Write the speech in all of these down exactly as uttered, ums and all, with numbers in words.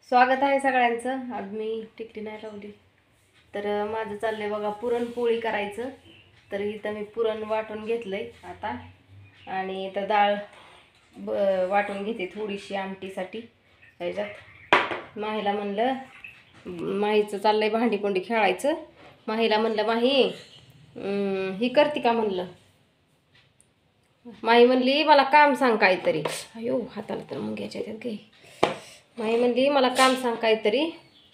स्वागत आहे सगळ्यांचं। आज मी टिकली नाही लावली तर माझं चाललंय बघा पुरणपोळी करायचं। तर इथं मी पुरण वाटून घेतलंय आता आणि इथं डाळ वाटून घेते थोडीशी आमटीसाठी। त्याच्यात माहीला म्हणलं, माहीचं चाललंय भांडी कोंडी खेळायचं। माहीला म्हणलं माही ही करते का म्हणलं। माही म्हणली मला काम सांग काहीतरी। अयो हाताला तर मग घ्यायच्या त्यात काही। माही म्हणली मला काम सांग काहीतरी।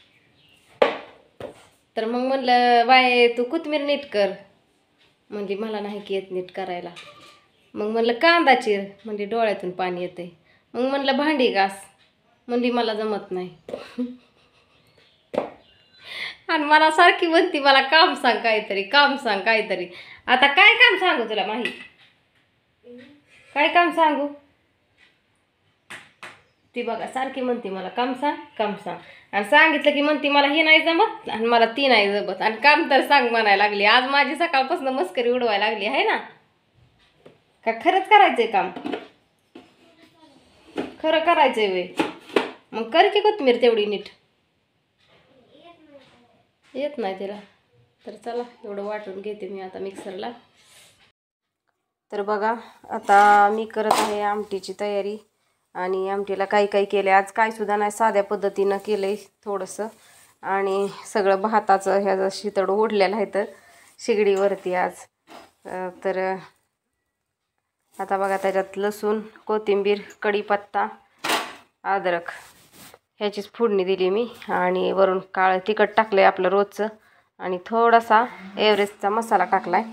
तर मग म्हणलं बाय तू कोथिंबीर नीट कर। म्हणली मला नाही की येत नीट करायला। मग म्हणलं कांदा चिर। म्हणजे डोळ्यातून पाणी येतंय। मग म्हणलं भांडी घास। म्हणली मला जमत नाही। आणि मला सारखी म्हणती मला काम सांग काहीतरी, काम सांग काहीतरी। आता काय काम सांगू तुला माही? काय काम सांगू? ती बघा सारखी म्हणती मला काम सांग काम सांग, आणि सांगितलं की म्हणती मला हे नाही जमत आणि मला ती नाही जमत, आणि काम तर सांग म्हणायला लागली। आज माझी सकाळपासून मस्करी उडवायला लागली आहे ना। का खरंच करायचंय काम? खरं करायचंय वे? मग कर की कोथिंबीर तेवढी नीट। येत नाही तिला तर चला एवढं वाटून घेते मी आता मिक्सरला। तर बघा आता मी करत आहे आमटीची तयारी। आणि आमटीला काही काही केले आज, काय सुद्धा नाही साध्या पद्धतीनं केलंय थोडंसं। आणि सगळं भाताचं ह्याचं शितड ओढलेलं आहे तर शिगडीवरती आज। तर आता बघा त्याच्यात लसूण, कोथिंबीर, कढीपत्ता, अद्रक ह्याचीच फोडणी दिली मी। आणि वरून काळं तिखट टाकलंय आपलं रोजचं, आणि थोडासा एव्हरेस्टचा मसाला टाकलाय।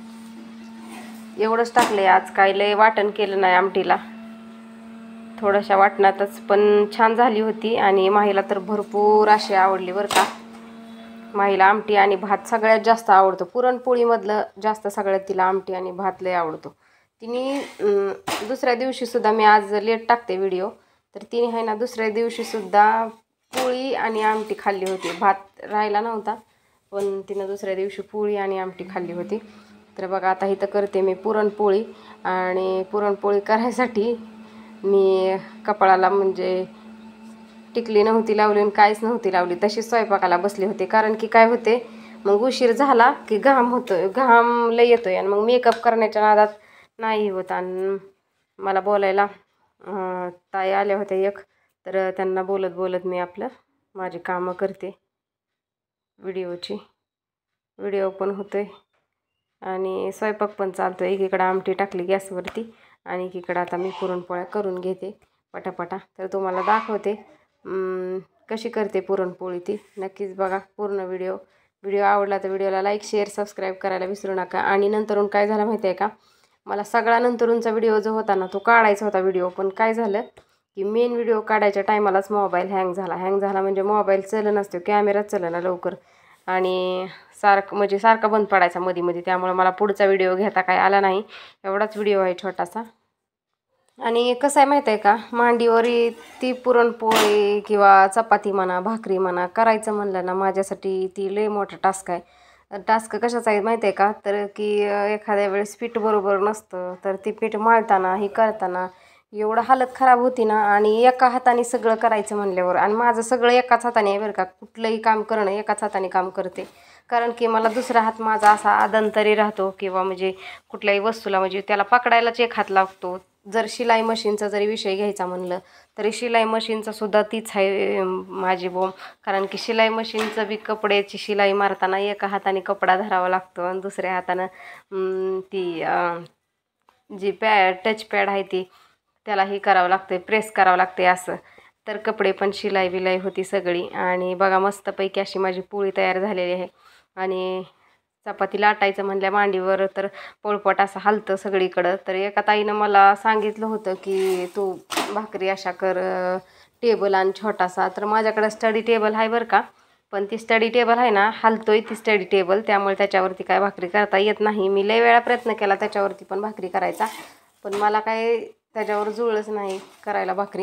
एवढंच टाकलंय आज, काय लय वाटण केलं नाही आमटीला। थोड्याशा वाटणातच पण छान झाली होती। आणि माहीला तर भरपूर अशी आवडली बरं का। माहीला आमटी आणि भात सगळ्यात जास्त आवडतो। पुरणपोळीमधलं जास्त सगळ्यात तिला आमटी आणि भात लय आवडतो। तिने दुसऱ्या दिवशीसुद्धा, मी आज लेट टाकते व्हिडिओ, तर तिने आहे ना दुसऱ्या दिवशीसुद्धा पोळी आणि आमटी खाल्ली होती। भात राहिला नव्हता पण तिनं दुसऱ्या दिवशी पोळी आणि आमटी खाल्ली होती। तर बघा आता इथं करते मी पुरणपोळी। आणि पुरणपोळी करायसाठी मी कपाळाला म्हणजे टिकली नव्हती लावली आणि काहीच नव्हती लावली, तशीच स्वयंपाकाला बसले होते। कारण की काय होते मग उशीर झाला की घाम होतोय, घाम लय येतोय, आणि मग मेकअप करण्याच्या नादात नाही होत। आणि मला बोलायला ताई आल्या होत्या एक, तर त्यांना बोलत बोलत मी आपलं माझी कामं करते। व्हिडिओची व्हिडिओ पण होतोय आणि स्वयंपाक पण चालतोय। एकीकडं आमटी टाकली गॅसवरती आणि एकीकडं आता मी पुरणपोळ्या करून घेते पटापटा। तर तुम्हाला दाखवते कशी करते पुरणपोळी ती, नक्कीच बघा पूर्ण व्हिडिओ। व्हिडिओ आवडला तर व्हिडिओला लाईक शेअर सबस्क्राईब करायला विसरू नका। आणि नंतरून काय झालं माहिती आहे का, मला सगळा नंतरूनचा व्हिडिओ जो होता ना तो काढायचा होता व्हिडिओ, पण काय झालं की मेन व्हिडिओ काढायच्या टायमालाच मोबाईल हँग झाला। हँग झाला म्हणजे मोबाईल चलन असतो, कॅमेरा चलना लवकर, आणि सारखं म्हणजे सारखा बंद पडायचा मध्ये मध्ये, त्यामुळे मला पुढचा व्हिडिओ घेता काय आला नाही। एवढाच व्हिडिओ आहे छोटासा। आणि कसं आहे माहिती आहे का, मांडीवरी ती पुरणपोळी किंवा चपाती म्हणा भाकरी म्हणा करायचं म्हणलं ना माझ्यासाठी ती लय मोठा टास्क आहे। टास्क कशाचा आहे माहिती आहे का, तर की एखाद्या वेळेस पीठ बरोबर नसतं तर ती पीठ मळताना ही करताना एवढं हालत खराब होती ना। आणि एका हाताने सगळं करायचं म्हणल्यावर, आणि माझं सगळं एकाच हाताने आहे बरं का, कुठलंही काम करणं एकाच हाताने काम करते। कारण की मला दुसरा हात माझा असा आदंतरी राहतो, किंवा म्हणजे कुठल्याही वस्तूला म्हणजे त्याला पकडायलाच एक हात लागतो। जर शिलाई मशीनचा जरी विषय घ्यायचा म्हणलं तरी शिलाई मशीनचा सुद्धा तीच आहे माझी बोंब। कारण की शिलाई मशीनचं बी कपड्याची शिलाई मारताना एका हाताने कपडा धरावा लागतो आणि दुसऱ्या हातानं ती जी पॅड टच पॅड आहे ती त्याला हे करावं लागते, प्रेस करावं लागते असं। तर कपडे पण शिलाई बिलाई होती सगळी। आणि बघा मस्तपैकी अशी माझी पोळी तयार झालेली आहे। आणि चपाती लाटायचं म्हणल्या मांडीवर तर पोळपट असं हलतं सगळीकडं। तर एका ताईनं मला सांगितलं होतं की तू भाकरी अशा कर टेबल आणि छोटासा, तर माझ्याकडं स्टडी टेबल आहे बरं का, पण ती स्टडी टेबल आहे ना हलतोय ती स्टडी टेबल, त्यामुळे त्याच्यावरती काय भाकरी करता येत नाही। मी लय वेळा प्रयत्न केला त्याच्यावरती पण भाकरी करायचा, पण मला काय त्याच्यावर जुळलंच नाही करायला भाकरी।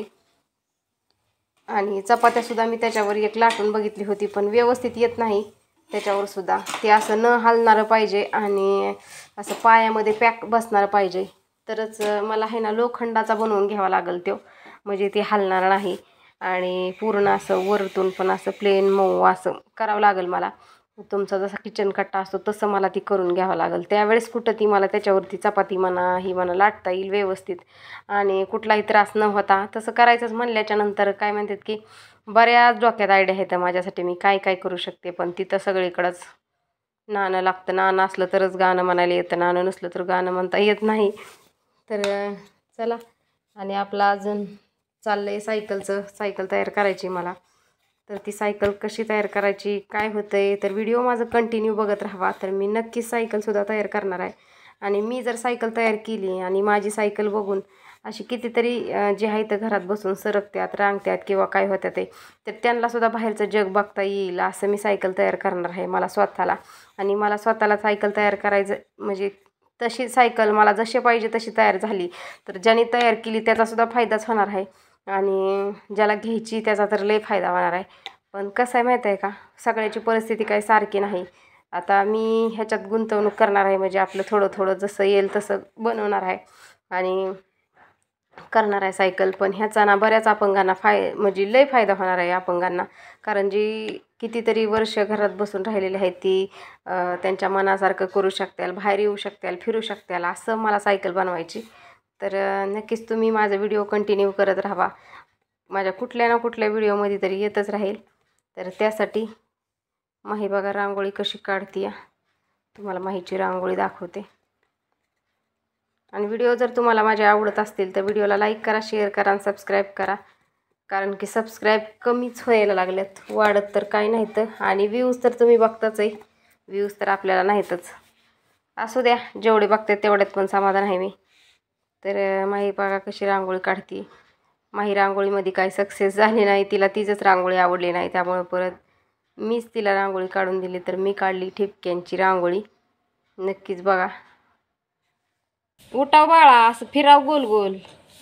आणि चपात्यासुद्धा मी त्याच्यावर एक लाटून बघितली होती पण व्यवस्थित येत नाही त्याच्यावर सुद्धा। ते असं न हलणारं पाहिजे आणि असं पायामध्ये पॅक बसणारं पाहिजे, तरच मला आहे ना लोखंडाचा बनवून घ्यावा लागेल तो, म्हणजे ते हलणार नाही। आणि पूर्ण असं वरतून पण असं प्लेन मऊ असं करावं लागेल मला. तुमचा जसा किचन कट्टा असतो तसं मला ती करून घ्यावं लागेल. त्यावेळेस कुठं ती मला त्याच्यावरती चपाती म्हणा ही म्हणा लाटता येईल व्यवस्थित आणि कुठलाही त्रास न होता. तसं करायचंच म्हणल्याच्या नंतर काय म्हणतात की बऱ्याच डोक्यात आयडिया आहेत माझ्यासाठी, मी काय काय करू शकते. पण तिथं सगळीकडंच नाणं लागतं. नाणं असलं तरच गाणं म्हणायला येतं, नाणं नसलं तर गाणं म्हणता येत नाही. तर चला, आणि आपला अजून चाललं आहे सायकलचं, सायकल तयार करायची मला. तर ती सायकल कशी तयार करायची, काय होतं आहे, तर व्हिडिओ माझं कंटिन्यू बघत राहावा. तर मी नक्कीच सायकलसुद्धा तयार करणार आहे. आणि मी जर सायकल तयार केली आणि माझी सायकल बघून अशी कितीतरी जे आहे तर घरात बसून सरकत्यात रांगत्यात किंवा काय होत्या ते, तर त्यांनासुद्धा बाहेरचं जग बघता येईल असं मी सायकल तयार करणार आहे मला स्वतःला. आणि मला स्वतःला सायकल तयार करायचं म्हणजे तशी सायकल मला जशी पाहिजे तशी तयार झाली तर ज्याने तयार केली त्याचासुद्धा फायदाच होणार आहे आणि ज्याला घ्यायची त्याचा तर लय फायदा होणार आहे. पण कसं आहे माहीत आहे का, सगळ्याची परिस्थिती काही सारखी नाही. आता मी ह्याच्यात गुंतवणूक करणार आहे म्हणजे आपलं थोडं थोडं जसं येईल तसं बनवणार आहे आणि करणार आहे सायकल. पण ह्याचा ना बऱ्याच अपंगांना फाय म्हणजे लय फायदा होणार आहे अपंगांना. कारण जी कितीतरी वर्ष घरात बसून राहिलेली आहेत ती त्यांच्या मनासारखं करू शकतील, बाहेर येऊ शकतील, फिरू शकतील, असं मला सायकल बनवायची. तर नक्कीच तुम्ही माझा व्हिडिओ कंटिन्यू करत राहा, माझ्या कुठल्या ना कुठल्या व्हिडिओमध्ये तरी येतच राहील. तर त्यासाठी माही बघा रांगोळी कशी काढते, तुम्हाला माहीची रांगोळी दाखवते. आणि व्हिडिओ जर तुम्हाला माझे आवडत असतील तर व्हिडिओला लाईक करा, शेअर करा आणि सबस्क्राईब करा. कारण की सबस्क्राईब कमीच व्हायला लागल्यात, वाढत तर काही नाही तर. आणि व्ह्यूज तर तुम्ही बघताच आहे, व्ह्यूज तर आपल्याला नाहीतच. असू द्या, जेवढे बघतात तेवढ्यात पण समाधान आहे मी. तर माही बघा कशी रांगोळी काढते. माही रांगोळीमध्ये काही सक्सेस झाली नाही, तिला तीच रांगोळी आवडली नाही, त्यामुळे परत मीच तिला रांगोळी काढून दिली. तर मी काढली ठिपक्यांची रांगोळी. नक्कीच बघा. उठाव बाळा, असं फिराव गोल गोल.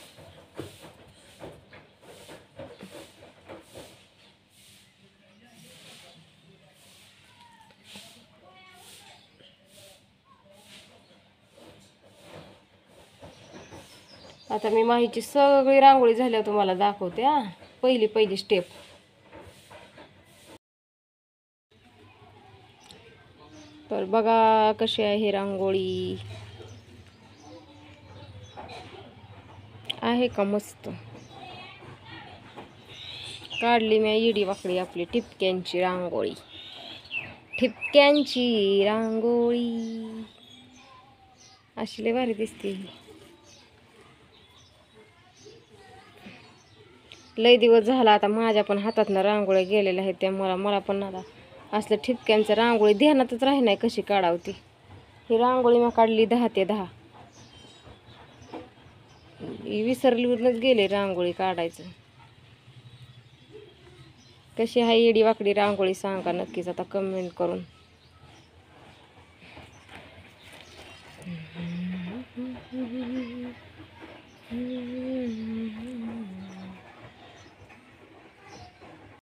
आता मी माहीची सगळी रांगोळी झाल्यावर तुम्हाला दाखवते. हा, पहिली पहिली स्टेप. तर बघा कशी आहे रांगोळी, आहे का मस्त. काढली मी इडी वाकडी आपली ठिपक्यांची रांगोळी. ठिपक्यांची रांगोळी अशी लय भारी दिसते. लय दिवस झाला आता माझ्या पण हातातनं रांगोळ्या गेलेल्या आहेत, त्यामुळे मला पण आता असलं ठिपक्यांचं रांगोळी ध्यानातच राही नाही कशी काढावती. ही रांगोळी मी काढली दहा ते दहा, विसरलीवरूनच गेले रांगोळी काढायचं. कशी आहे येडी वाकडी रांगोळी सांगा नक्कीच आता कमेंट करून.